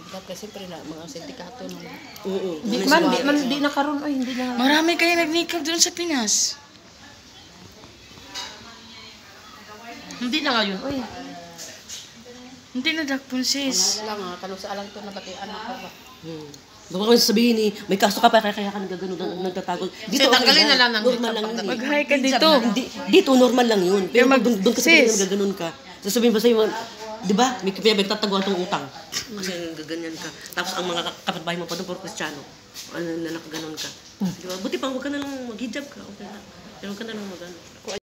Kasi siyempre na mga sindikato naman. Oo. Di na karon oy, hindi na. Marami kayo nagnikab doon sa Pinas. Hindi na ngayon oy. Hindi na dakpon sis. Wala lang kalusa lang to na pati anak ko ba. Baka ko sabihin ni, may kaso ka pa kaya ka nagagano nagtatago. Dito tanggalin na lang ng normal lang yun. Mag-hi ka dito. Dito normal lang yun. Pero doon kasi sis. nagaganon ka. Sasabihin ba sa'yo, di ba? May tataguan tong utang. Kasi gaganyan ka. Tapos ang mga kapitbahay mo pa doon, puro Kristiyano. Nakaganon ka. Di ba? Buti pang huwag ka na lang mag-hijab ka. Okay na. Pero huwag ka na lang mag-ano.